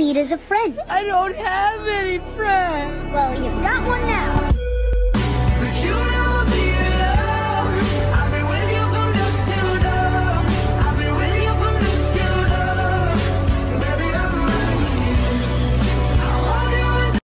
need is a friend. I don't have any friends. Well, you've got one now.